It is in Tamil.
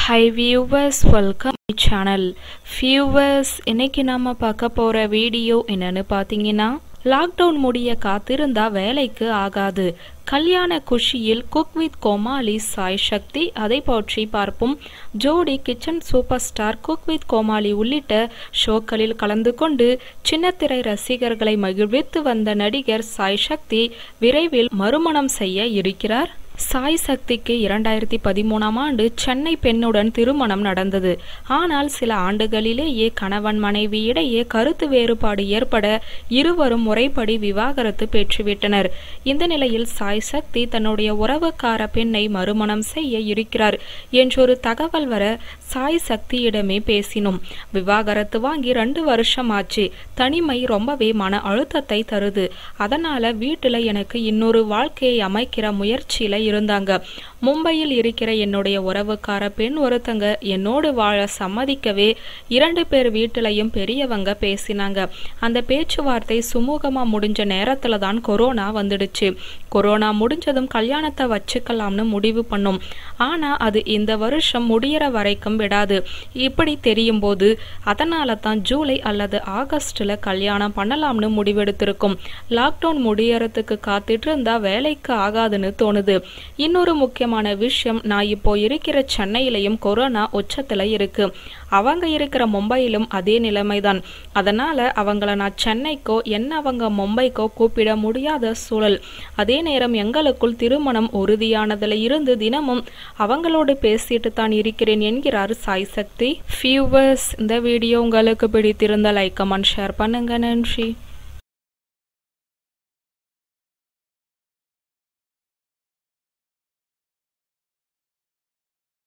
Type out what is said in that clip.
Hi viewers, welcome to my channel. Viewers, இன்னைக்கு நாம பார்க்க போற வீடியோ என்னன்னு பாத்தீங்கன்னா, லாக்டவுன் முடிய காத்திருந்தா வேலைக்கு ஆகாது. கல்யாண குஷியில் குக் வித் கோமாளி சாய் சக்தி அதை பற்றி பார்ப்போம். Jodi kitchen super star cook with Comali உள்ளிட்ட ஷோக்களில் கலந்து கொண்டு சின்னத்திரை ரசிகர்களை மகிழ்வித்து வந்த நடிகர் சாய் சக்தி விரைவில் மறுமணம் செய்ய இருக்கிறார். சாய் சக்திக்கு 2013ஆம் ஆண்டு சென்னை பெண்ணுடன் திருமணம் நடந்தது. ஆனால் சில ஆண்டுகளிலேயே கணவன் மனைவி இடையே கருத்து வேறுபாடு ஏற்பட இருவரும் முறைப்படி விவாகரத்து பெற்றுவிட்டனர். இந்த நிலையில் சாய் சக்தி தன்னுடைய உறவுக்கார பெண்ணை மறுமணம் செய்ய இருக்கிறார் என்றொரு தகவல் வர சாய் சக்தியிடமே பேசினோம். விவாகரத்து வாங்கி 2 வருஷம் ஆச்சு. தனிமை ரொம்பவே மன அழுத்தத்தை தருது. அதனால வீட்டுல எனக்கு இன்னொரு வாழ்க்கையை அமைக்கிற முயற்சியில இருந்தாங்க. மும்பையில் இருக்கிற என்னுடைய உறவுக்கார பெண் ஒருத்தங்க என்னோடு வாழ சம்மதிக்கவே 2 பேர் வீட்டிலையும் பெரியவங்க பேசினாங்க. அந்த பேச்சுவார்த்தை சுமூகமா முடிஞ்ச நேரத்துல தான் கொரோனா வந்துடுச்சு. கொரோனா முடிஞ்சதும் கல்யாணத்தை வச்சுக்கலாம்னு முடிவு பண்ணோம். ஆனா அது இந்த வருஷம் முடியற வரைக்கும் விடாது. இப்படி தெரியும் போது அதனால தான் ஜூலை அல்லது ஆகஸ்ட்ல கல்யாணம் பண்ணலாம்னு முடிவெடுத்திருக்கும். லாக்டவுன் முடியறதுக்கு காத்துட்டு இருந்தா வேலைக்கு ஆகாதுன்னு தோணுது. இன்னொரு முக்கியமான விஷயம், நான் இப்போ இருக்கிற சென்னையிலையும் கொரோனா உச்சத்துல இருக்கு. அவங்க இருக்கிற மும்பையிலும் அதே நிலைமைதான். அதனால அவங்கள நான் சென்னைக்கோ அவங்க மும்பைக்கோ கூப்பிட முடியாத சூழல். அதே நேரம் எங்களுக்குள் திருமணம் உறுதியானதுல இருந்து தினமும் அவங்களோடு பேசிட்டு தான் இருக்கிறேன் என்கிறார் சாய் சக்தி. வியூவர்ஸ், இந்த வீடியோ உங்களுக்கு பிடித்திருந்த லைக் கமெண்ட் ஷேர் பண்ணுங்க. நன்றி.